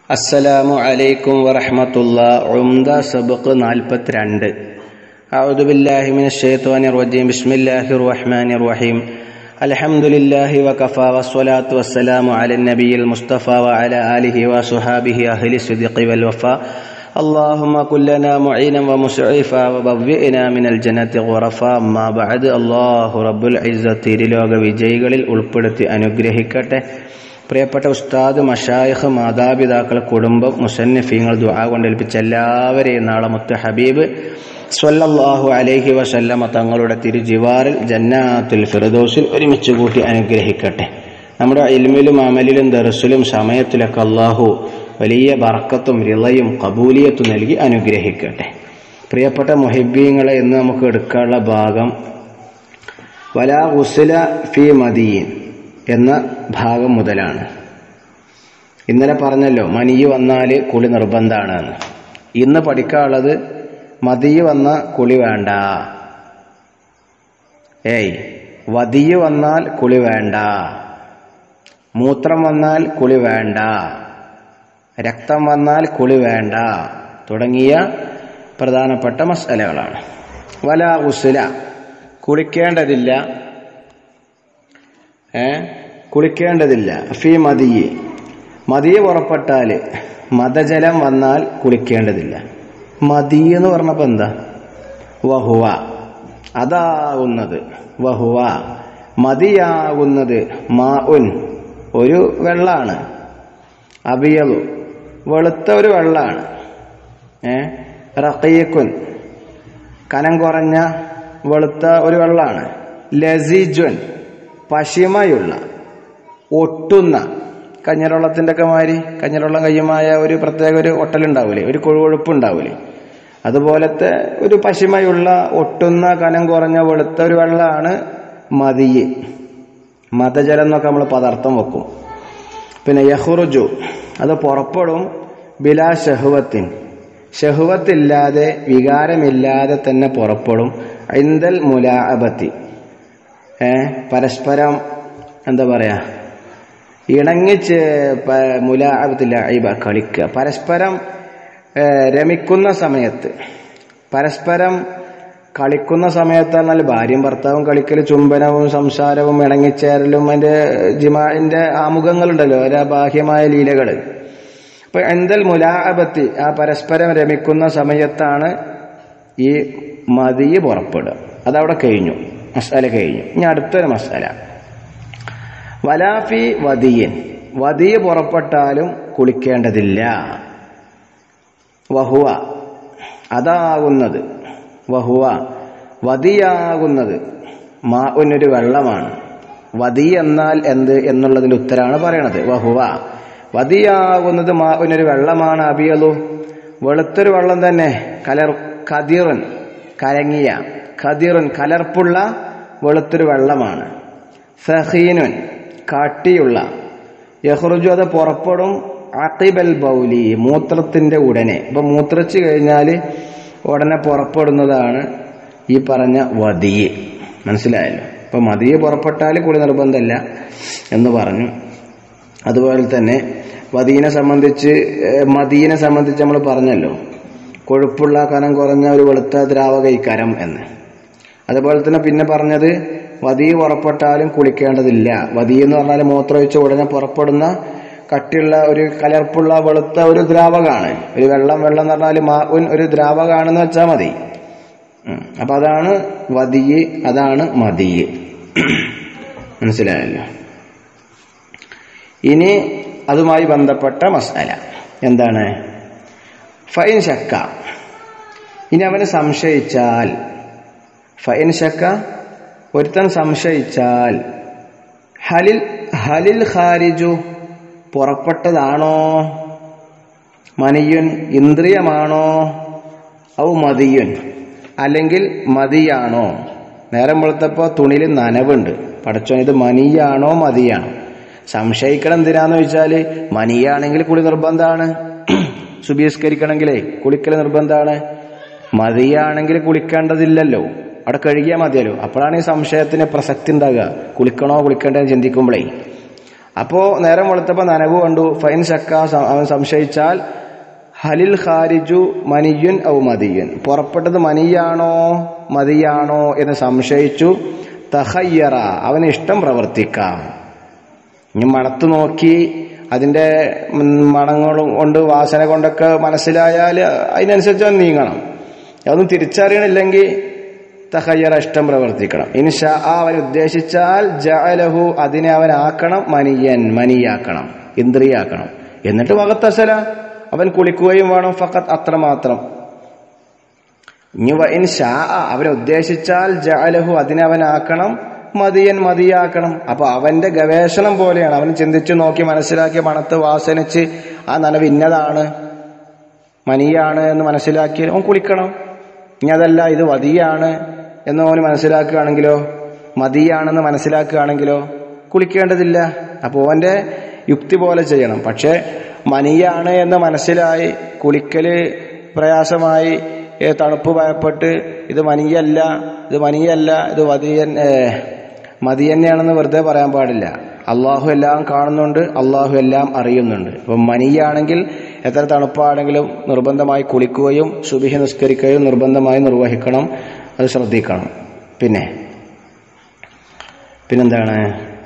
അസ്സലാമു അലൈക്കും വറഹ്മത്തുള്ളാഹി. ഉംദ സബഖ് 42. അഊദു ബില്ലാഹി മിനശ് ശൈത്വാനിർ റജീം. ബിസ്മില്ലാഹിർ റഹ്മാനിർ റഹീം. അൽഹംദുലില്ലാഹി വകഫാ വസ്സലാത്തു വസ്സലാമു അലൻ നബിയിൽ മുസ്തഫ വഅലാ ആലിഹി വസുഹാബിഹി അഹ്ലി സിദ്ഖി വൽ വഫാ. اللهم كن لنا معينا ومسعفا وبوئنا من الجنة غرفا. أما بعد. الله رب العزة ലോക വിജയികളിൽ ഉൾപ്പെടുത്തി അനുഗ്രഹിക്കട്ടെ. പ്രിയപ്പെട്ട ഉസ്താദ്, മശായിഖ്, മാതാപിതാക്കൾ, കുടുംബം, മുസന്നിഫീങ്ങൾ, ദുആ കൊണ്ടേൽപ്പിച്ച എല്ലാവരെയും നാളെ മുത്ത് ഹബീബ് സ്വല്ലല്ലാഹു അലൈഹി വസല്ലമ തങ്ങളുടെ തിരുജിവാറിൽ ജന്നാത്തുൽ ഫിർദൗസിൽ ഒരുമിച്ച് കൂട്ടി അനുഗ്രഹിക്കട്ടെ. നമ്മുടെ ഇൽമിലും അമലിലും ദർസിലും സമയത്തിലൊക്കെ അല്ലാഹു വലിയ ബർക്കത്തും റിളയും ഖബൂലിയത്തും നൽകി അനുഗ്രഹിക്കട്ടെ. പ്രിയപ്പെട്ട മുഹിബ്ബീങ്ങളെ, ഇന്ന് നമുക്ക് എടുക്കാനുള്ള ഭാഗം വലാ ഗുസ്ല ഫീ മദിയിൻ എന്ന ഭാഗം മുതലാണ്. ഇന്നലെ പറഞ്ഞല്ലോ മനിയ് വന്നാൽ കുളി നിർബന്ധമാണ്. ഇന്ന് പഠിക്കാനുള്ളത് മദിയ് വന്ന കുളി വേണ്ട. വദിയ് വന്നാൽ കുളി വേണ്ട, മൂത്രം വന്നാൽ കുളി വേണ്ട, രക്തം വന്നാൽ കുളി വേണ്ട തുടങ്ങിയ പ്രധാനപ്പെട്ട മസ്അലകളാണ്. വലാ ഗുസ്ല, കുളിക്കേണ്ടതില്ല, കുളിക്കേണ്ടതില്ല. ഫീ മദിയ്, മദിയ് പുറപ്പെട്ടാൽ, മദജലം വന്നാൽ കുളിക്കേണ്ടതില്ല. മദി എന്ന് പറഞ്ഞപ്പോൾ എന്താ? വഹുവ, അതാകുന്നത്. വഹുവ, മദിയാകുന്നത്. മാഉൻ, ഒരു വെള്ളാണ്. അബിയലു, വെളുത്ത ഒരു വെള്ളാണ്. റഖീഖുൻ, കനം കുറഞ്ഞ വെളുത്ത ഒരു വെള്ളാണ്. ലസീജുൻ, പശിമയുള്ള, ഒട്ടുന്ന, കഞ്ഞിരവെള്ളത്തിൻ്റെ ഒക്കെ മാതിരി, കഞ്ഞിരവെള്ളം കയ്യുമായ ഒരു പ്രത്യേക ഒരു ഒട്ടലുണ്ടാവൂലേ, ഒരു കൊഴുകൊഴുപ്പുണ്ടാവൂലേ, അതുപോലത്തെ ഒരു പശിമയുള്ള, ഒട്ടുന്ന, കനം കുറഞ്ഞ വെളുത്ത ഒരു വെള്ളമാണ് മദിയ്. മദജലം എന്നൊക്കെ നമ്മൾ പദാർത്ഥം വെക്കും. പിന്നെ യഖ്റുജു, അത് പുറപ്പെടും. ബിലാ ഷഹ്വത്തിൻ, ഷഹ്വത്തില്ലാതെ, വികാരമില്ലാതെ തന്നെ പുറപ്പെടും. ഇൻദൽ മുലാഅബത്തി, പരസ്പരം എന്താ പറയാ, ഇണങ്ങിച്ച്, മുലാഅബത്തില്ല ഐബ, കളിക്കുക, പരസ്പരം രമിക്കുന്ന സമയത്ത്, പരസ്പരം കളിക്കുന്ന സമയത്ത്. എന്നാൽ ഭാര്യയും ഭർത്താവും കളിക്കൽ, ചുംബനവും സംസാരവും ഇണങ്ങിച്ചേരലും, അതിന്റെ ജിമാഇന്റെ ആമുഖങ്ങളുണ്ടല്ലോ, ഓരോ ബാഹ്യമായ ലീലകൾ. അപ്പൊ എന്തൽ മുലാഅബത്തി, ആ പരസ്പരം രമിക്കുന്ന സമയത്താണ് ഈ മദിയ് പുറപ്പെടുക. അതവിടെ കഴിഞ്ഞു, മസ്അല കഴിഞ്ഞു. ഇനി അടുത്തൊരു മസ്അല, വലാഫി വദിയൻ, വദിയ് പുറപ്പെട്ടാലും കുളിക്കേണ്ടതില്ല. വഹുവ, അതാകുന്നത്. വഹുവ, വദിയാകുന്നത്. മാഉൻ, ഒരു വെള്ളമാണ്. വദി എന്നാൽ എന്ത് എന്നുള്ളതിന്റെ ഉത്തരാണ് പറയണത്. വഹുവ, വദിയാകുന്നത്. മാഉൻ, ഒരു വെള്ളമാണ്. അബിയലു, വെളുത്തൊരു വെള്ളം തന്നെ. കദിറുൻ, കലങ്ങിയ, ഖദിറുൻ, കലർപ്പുള്ള വെളുത്തൊരു വെള്ളമാണ്. സഖീനുൻ, കാട്ടിയുള്ള. യഖ്റുജു, അത് പുറപ്പെടും. അഖിബൽ ബൗലി, മൂത്രത്തിന്റെ ഉടനെ. ഇപ്പൊ മൂത്രച്ച് കഴിഞ്ഞാൽ ഉടനെ പുറപ്പെടുന്നതാണ് ഈ പറഞ്ഞ വദിയ്. മനസ്സിലായല്ലോ? ഇപ്പൊ മദിയ് പുറപ്പെട്ടാൽ കുളി നിർബന്ധമല്ല എന്ന് പറഞ്ഞു. അതുപോലെ തന്നെ മദീനെ സംബന്ധിച്ച് നമ്മൾ പറഞ്ഞല്ലോ, കൊഴുപ്പുള്ള, കനം കുറഞ്ഞ ഒരു വെളുത്ത ദ്രാവകൈക്കരം എന്ന്. അതുപോലെ തന്നെ പിന്നെ പറഞ്ഞത് വദി പുറപ്പെട്ടാലും കുളിക്കേണ്ടതില്ല. വദി എന്ന് പറഞ്ഞാൽ മൂത്രമൊഴിച്ച ഉടനെ പുറപ്പെടുന്ന കട്ടിയുള്ള ഒരു കലർപ്പുള്ള വെളുത്ത ഒരു ദ്രാവകമാണ്. ഒരു വെള്ളം എന്ന് പറഞ്ഞാൽ മാഉൻ, ഒരു ദ്രാവകമാണെന്ന് വെച്ചാൽ മതി. അപ്പൊ അതാണ് വദി, അതാണ് മദി. മനസ്സിലായല്ലോ? ഇനി അതുമായി ബന്ധപ്പെട്ട മസ്അല എന്താണ്? ഫൈൻ ശക്ക, ഇനി അവന് സംശയിച്ചാൽ, ഫൈൻ ശക്ക, ഒരുത്തൻ സംശയിച്ചാൽ, ഹലിൽ ഖാരിജു, പുറപ്പെട്ടതാണോ, മനിയുൻ, ഇന്ദ്രിയമാണോ, ഔ മദിയുൻ, അല്ലെങ്കിൽ മദിയാണോ. നേരം വെളുത്തപ്പോൾ തുണിയിൽ നനവുണ്ട്, പടച്ചോൻ ഇത് മനിയാണോ മദിയാണോ. സംശയിക്കണം എന്തിനാന്ന് വെച്ചാൽ, മനിയാണെങ്കിൽ കുളി നിർബന്ധമാണ്, സുബഹിസ്കരിക്കണമെങ്കിലേ കുളിക്കൽ നിർബന്ധമാണ്. മദിയാണെങ്കിൽ കുളിക്കേണ്ടതില്ലല്ലോ, അവിടെ കഴുകിയാൽ മതിയല്ലോ. അപ്പോഴാണ് ഈ സംശയത്തിന് പ്രസക്തി ഉണ്ടാകുക, കുളിക്കണോ കുളിക്കണ്ടോ എന്ന് ചിന്തിക്കുമ്പോഴേ. അപ്പോൾ നേരം വെളുത്തപ്പോൾ നനവ് കണ്ടു. ഫൈൻ ശക്ക, അവൻ സംശയിച്ചാൽ ഹലിൽ ഖാരിജു മനിയുൻ ഔ മദിയുൻ, പുറപ്പെട്ടത് മനിയാണോ മദിയാണോ എന്ന് സംശയിച്ചു. തഖയ്യറ, അവന് ഇഷ്ടം പ്രവർത്തിക്കാം. ഇനി മണത്ത് നോക്കി അതിൻ്റെ മണങ്ങളും കൊണ്ട് വാസന കൊണ്ടൊക്കെ മനസ്സിലായാൽ അതിനനുസരിച്ച് അവൻ നീങ്ങണം. അതൊന്നും തിരിച്ചറിയണില്ലെങ്കിൽ തഖയ്യറ, ഇഷ്ടം പ്രവർത്തിക്കണം. ഇൻഷാ അവൻ ഉദ്ദേശിച്ചാൽ ജഅലഹു, അതിനെ അവൻ ആക്കണം മനിയൻ, മനിയാക്കണം, ഇന്ദ്രിയാക്കണം. എന്നിട്ട് വഖത്തസല, അവൻ കുളിക്കുകയും വേണം. ഫഖത്ത്, അത്രമാത്രം. ഇനി ഇൻഷാ അവനെ ഉദ്ദേശിച്ചാൽ ജഅലഹു, അതിനെ അവൻ ആക്കണം മദിയൻ, മതിയാക്കണം. അപ്പൊ അവന്റെ ഗവേഷണം പോലെയാണ്. അവൻ ചിന്തിച്ചു നോക്കി മനസ്സിലാക്കി മണത്ത് വാസനിച്ച് ആ നനവ് ഇന്നതാണ്, മനിയാണ് എന്ന് മനസ്സിലാക്കി അവൻ കുളിക്കണം. ഇനി അതല്ല ഇത് വദിയാണ് എന്ന് അവന് മനസ്സിലാക്കുകയാണെങ്കിലോ, മതിയാണെന്ന് മനസ്സിലാക്കുകയാണെങ്കിലോ കുളിക്കേണ്ടതില്ല. അപ്പോൾ അവന്റെ യുക്തി പോലെ ചെയ്യണം. പക്ഷെ മനിയാണ് എന്ന് മനസ്സിലായി കുളിക്കല് പ്രയാസമായി, തണുപ്പ് ഭയപ്പെട്ട് ഇത് മനിയല്ല, ഇത് മതി തന്നെയാണെന്ന് വെറുതെ പറയാൻ പാടില്ല. അള്ളാഹു എല്ലാം കാണുന്നുണ്ട്, അള്ളാഹു എല്ലാം അറിയുന്നുണ്ട്. അപ്പം മനിയാണെങ്കിൽ എത്ര തണുപ്പാണെങ്കിലും നിർബന്ധമായി കുളിക്കുകയും സുബ്ഹി നിസ്കരിക്കുകയും നിർബന്ധമായി നിർവഹിക്കണം. അത് ശ്രദ്ധിക്കണം. പിന്നെന്താണ്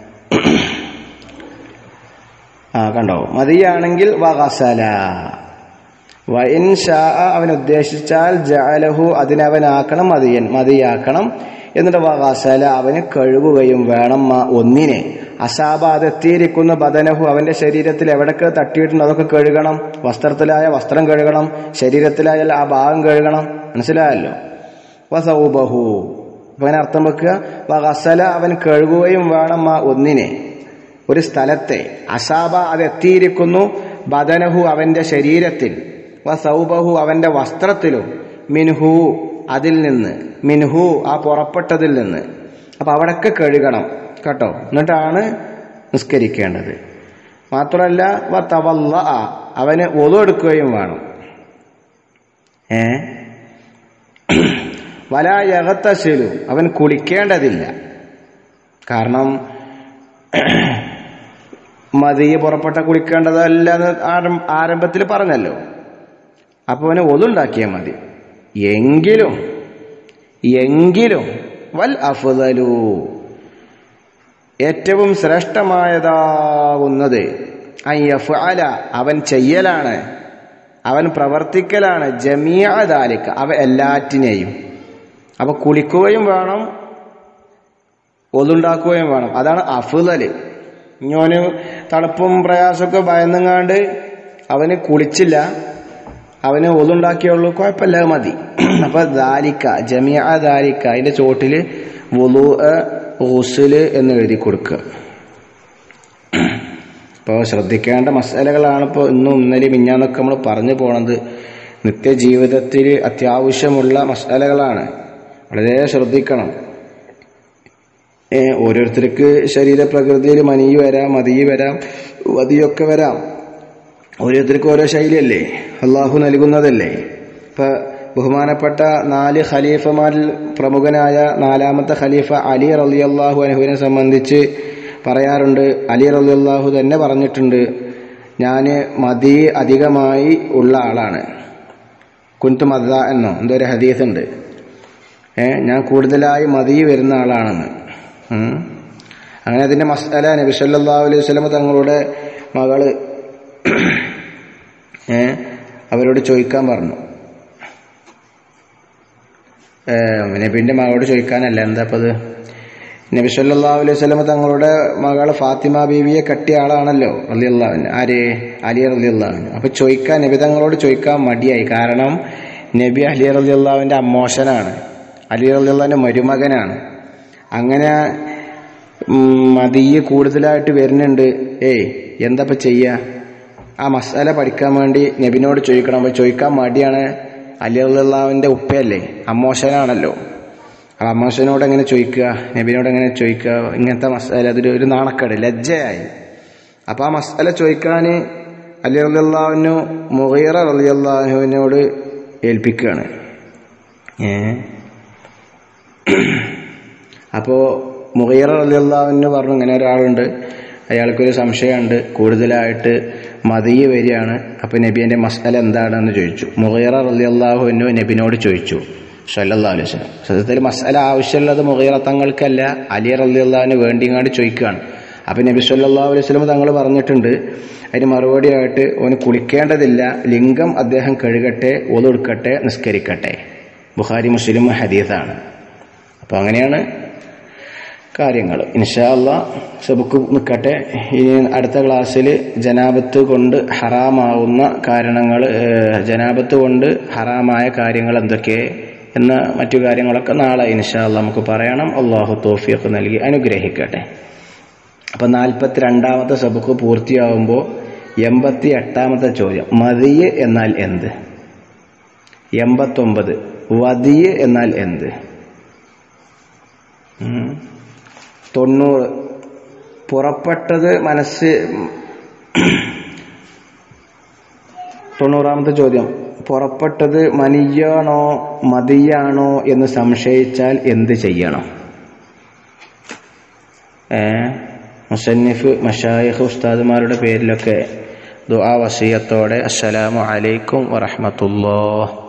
കണ്ടോ, മതിയാണെങ്കിൽ വഗസല, വഇൻ ശാ അവൻ ഉദ്ദേശിച്ചാൽ ജഅലഹു, അതിനവനാക്കണം മതിയൻ, മതിയാക്കണം. എന്നിട്ട് വഗസല, അവന് കഴുകുകയും വേണം. ഒന്നിനെ അസാബ, അതെത്തിയിരിക്കുന്ന ബദനഹു, അവന്റെ ശരീരത്തിൽ എവിടൊക്കെ തട്ടിയിട്ടുണ്ട് അതൊക്കെ കഴുകണം. വസ്ത്രത്തിലായ വസ്ത്രം കഴുകണം, ശരീരത്തിലായാൽ ആ ഭാഗം കഴുകണം. മനസ്സിലായല്ലോ. വസൗബഹു, അവൻ അർത്ഥം വെക്കുക, വഗസല, അവൻ കഴുകുകയും വേണം. ഒന്നിനെ, ഒരു സ്ഥലത്തെ, അസാബ അതെത്തിയിരിക്കുന്നു, ബദനഹു അവന്റെ ശരീരത്തിൽ, വസൗബഹു അവന്റെ വസ്ത്രത്തിലും, മിൻഹു അതിൽ നിന്ന്, മിൻഹു ആ പുറപ്പെട്ടതിൽ നിന്ന്. അപ്പൊ അവിടൊക്കെ കഴുകണം കേട്ടോ. എന്നിട്ടാണ് നിസ്കരിക്കേണ്ടത്. മാത്രമല്ല വതവല്ല, അവന് വുളു എടുക്കുകയും വേണം. വലാ യഗ്തസിലു, അവൻ കുളിക്കേണ്ടതില്ല. കാരണം മതിയെ പുറപ്പെട്ട കുളിക്കേണ്ടതല്ല എന്ന് ആരംഭത്തിൽ പറഞ്ഞല്ലോ. അപ്പൊ അവന് വുളു ഉണ്ടാക്കിയാൽ മതി. എങ്കിലും വൽ അഫ്ദലു, ഏറ്റവും ശ്രേഷ്ഠമായതാകുന്നത് അയ്യഫ്അല, അവൻ ചെയ്യലാണ്, അവൻ പ്രവർത്തിക്കലാണ്, ജമീഅ ദാലിക, അവ എല്ലാറ്റിനെയും. അപ്പൊ കുളിക്കുകയും വേണം, ഒതുണ്ടാക്കുകയും വേണം. അതാണ് അഫ്ദല്. ഇഞ്ഞോന് തണുപ്പും പ്രയാസമൊക്കെ ഭയന്നുങ്ങാണ്ട് അവന് കുളിച്ചില്ല, അവന് ഒതുണ്ടാക്കിയുള്ളൂ, കുഴപ്പമില്ല, മതി. അപ്പൊ ദാലിക്ക, ജമീഅ ദാലിക്ക, അതിന്റെ ചോട്ടില് വുളു, ഗുസ്ല് എന്ന് എഴുതി കൊടുക്കുക. ഇപ്പോൾ ശ്രദ്ധിക്കേണ്ട മസലകളാണ് ഇപ്പോൾ ഇന്നും ഇന്നലെയും മിഞ്ഞാന്നൊക്കെ നമ്മൾ പറഞ്ഞു പോണത്. നിത്യജീവിതത്തിൽ അത്യാവശ്യമുള്ള മസലകളാണ്, വളരെ ശ്രദ്ധിക്കണം. ഓരോരുത്തർക്ക് ശരീരപ്രകൃതിയിൽ മനി വരാം, മതി വരാം, വതിയൊക്കെ വരാം. ഓരോരുത്തർക്കും ഓരോ ശൈലിയല്ലേ, അള്ളാഹു നൽകുന്നതല്ലേ. ഇപ്പൊ ബഹുമാനപ്പെട്ട 4 ഖലീഫമാരിൽ പ്രമുഖനായ 4ാമത്തെ ഖലീഫ അലി റളിയല്ലാഹു അൻഹുവിനെ സംബന്ധിച്ച് പറയാറുണ്ട്. അലി റളിയല്ലാഹു തന്നെ പറഞ്ഞിട്ടുണ്ട്, ഞാൻ മതി അധികമായി ഉള്ള ആളാണ്. കുന്തു മദ്ദ എന്നോ എന്തൊരു ഹദീസ് ഉണ്ട്, ഞാൻ കൂടുതലായി മതി വരുന്ന ആളാണെന്ന്. അങ്ങനെ അതിന്റെ മസ്അല നബി സല്ലല്ലാഹു അലൈഹി വസല്ലം തങ്ങളുടെ മകള് അവരോട് ചോദിക്കാൻ പറഞ്ഞു. നബിന്റെ മകളോട് ചോദിക്കാനല്ല, എന്താപ്പത്, നബി സല്ലല്ലാഹു അലൈഹി വസല്ലം തങ്ങളുടെ മകൾ ഫാത്തിമ ബീവിയെ കെട്ടിയ ആളാണല്ലോ റളിയല്ലാഹു അൻഹു, ആര്, അലി റളിയല്ലാഹു അൻഹു. അപ്പൊ ചോദിക്കാൻ, നബി തങ്ങളോട് ചോദിക്കാൻ മടിയായി. കാരണം നബി അലി റളിയല്ലാഹുവിന്റെ അമ്മോശനാണ്, അലി റളിയല്ലാഹുവിന്റെ മരുമകനാണ്. അങ്ങനെ മതിയെ കൂടുതലായിട്ട് വരുന്നുണ്ട്, എന്താപ്പ ചെയ്യാ? ആ മസാല പഠിക്കാൻ വേണ്ടി നബിനോട് ചോദിക്കണം. അപ്പൊ ചോദിക്കാൻ മടിയാണ്. അലി റളിയല്ലാഹുവിന്റെ ഉപ്പയല്ലേ, അമ്മോശനാണല്ലോ. ആ അമ്മോശനോട് എങ്ങനെ ചോദിക്കുക, നബിനോട് എങ്ങനെ ചോദിക്കുക? ഇങ്ങനത്തെ മസാല അതൊരു നാണക്കേട്, ലജ്ജയായി. അപ്പൊ ആ മസാല ചോദിക്കാൻ അലി റളിയല്ലാഹു മുഗീറ റളിയല്ലാഹുവിനോട് ഏൽപ്പിക്കുകയാണ്. അപ്പോ മുഗീറ റളിയല്ലാഹു പറഞ്ഞു, ഇങ്ങനെ ഒരാളുണ്ട്, അയാൾക്കൊരു സംശയമുണ്ട്, കൂടുതലായിട്ട് മദിയ വരികയാണ്. അപ്പോൾ നബിയുടെ മസ്അല എന്താണെന്ന് ചോദിച്ചു. മുഗീറ റളിയല്ലാഹു അൻഹു നബിനോട് ചോദിച്ചു സല്ലല്ലാഹു അലൈഹി വസല്ലം. സത്യത്തിൽ മസ്അല ആവശ്യമുള്ളത് മുഗീറ തങ്ങൾക്കല്ല, അലി റളിയല്ലാഹുവിന് വേണ്ടിങ്ങാണ്ട് ചോദിക്കുകയാണ്. അപ്പം നബി സല്ലല്ലാഹു അലൈഹി വസല്ലം തങ്ങൾ പറഞ്ഞിട്ടുണ്ട്, അതിന് മറുപടിയായിട്ട് ഓന് കുളിക്കേണ്ടതില്ല, ലിംഗം അദ്ദേഹം കഴുകട്ടെ, ഒളു എടുക്കട്ടെ, നിസ്കരിക്കട്ടെ. ബുഖാരി മുസ്ലിം ഹദീസാണ്. അപ്പോൾ അങ്ങനെയാണ് കാര്യങ്ങൾ. ഇൻഷാ അല്ലാഹ് സബക്ക് നിൽക്കട്ടെ. ഇനി അടുത്ത ക്ലാസ്സിൽ ജനാബത്ത് കൊണ്ട് ഹറാമാവുന്ന കാരണങ്ങൾ, ജനാബത്ത് കൊണ്ട് ഹറാമായ കാര്യങ്ങൾ എന്തൊക്കെ എന്ന മറ്റു കാര്യങ്ങളൊക്കെ നാളെ ഇൻഷാ അല്ലാഹ് നമുക്ക് പറയണം. അല്ലാഹു തൗഫീഖ് നൽകി അനുഗ്രഹിക്കട്ടെ. അപ്പം 42ാമത്തെ സബക്ക് പൂർത്തിയാവുമ്പോൾ 88ാമത്തെ ചോദ്യം, മദിയ് എന്നാൽ എന്ത്? 89 വദിയ് എന്നാൽ എന്ത്? 90 പുറപ്പെട്ടത് മനസ്സ്. 90ാമത്തെ ചോദ്യം, പുറപ്പെട്ടത് മനിയാണോ മദിയാണോ എന്ന് സംശയിച്ചാൽ എന്ത് ചെയ്യണം? മുസന്നിഫ് മശായിഖ് ഉസ്താദുമാരുടെ പേരിലൊക്കെ ദുആ വസിയത്തോടെ അസ്സലാമു അലൈക്കും വറഹ്മത്തുള്ളാഹി.